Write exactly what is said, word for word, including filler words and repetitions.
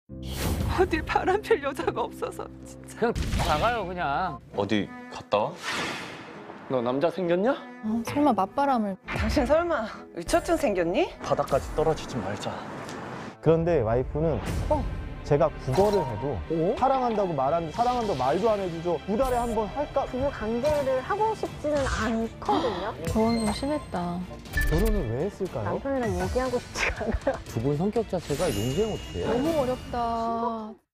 어딜 바람 필 여자가 없어서 진짜. 그냥 나가요 그냥. 어디 갔다 와? 너 남자 생겼냐? 어, 설마 맞바람을. 당신 설마 의처증 생겼니? 바닥까지 떨어지지 말자. 그런데 와이프는 어? 제가 국어를 해도 사랑한다고 말하는데 사랑한다고 말도 안 해주죠. 두 달에 한 번 할까? 부부 관계를 하고 싶지는 않거든요. 저건 좀 심했다. 결혼을 왜 했을까요? 남편이랑 얘기하고 싶지가 않아요. 두 분 성격 자체가 용기가 못해요. 너무 어렵다.